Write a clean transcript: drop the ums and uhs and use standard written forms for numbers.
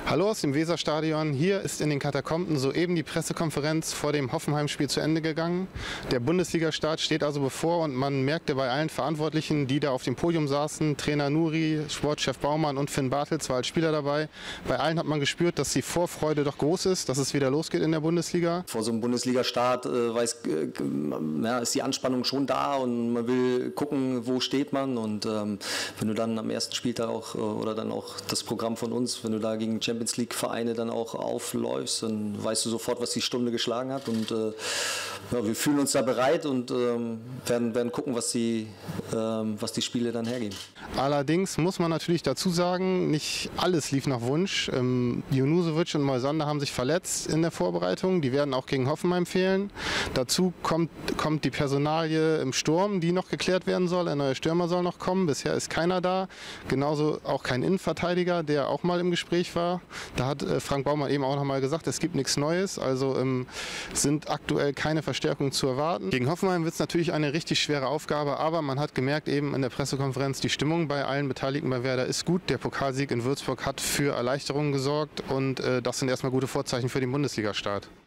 Hallo aus dem Weserstadion. Hier ist in den Katakomben soeben die Pressekonferenz vor dem Hoffenheim-Spiel zu Ende gegangen. Der Bundesliga-Start steht also bevor und man merkte bei allen Verantwortlichen, die da auf dem Podium saßen, Trainer Nuri, Sportchef Baumann und Finn Bartels war als Spieler dabei. Bei allen hat man gespürt, dass die Vorfreude doch groß ist, dass es wieder losgeht in der Bundesliga. Vor so einem Bundesliga-Start ist die Anspannung schon da und man will gucken, wo steht man. Und wenn du dann am ersten Spieltag auch oder dann auch das Programm von uns, wenn du da gegen Champions League Vereine dann auch aufläufst, dann weißt du sofort, was die Stunde geschlagen hat. Und wir fühlen uns da bereit und werden gucken, was die Spiele dann hergeben. Allerdings muss man natürlich dazu sagen, nicht alles lief nach Wunsch. Junusovic und Moisander haben sich verletzt in der Vorbereitung. Die werden auch gegen Hoffenheim fehlen. Dazu kommt die Personalie im Sturm, die noch geklärt werden soll. Ein neuer Stürmer soll noch kommen. Bisher ist keiner da. Genauso auch kein Innenverteidiger, der auch mal im Gespräch war. Da hat Frank Baumann eben auch noch mal gesagt, es gibt nichts Neues. Also sind aktuell keine Verstärkungen zu erwarten. Gegen Hoffenheim wird es natürlich eine richtig schwere Aufgabe, aber man hat gemerkt eben in der Pressekonferenz, die Stimmung bei allen Beteiligten bei Werder ist gut. Der Pokalsieg in Würzburg hat für Erleichterungen gesorgt und das sind erstmal gute Vorzeichen für den Bundesliga-Start.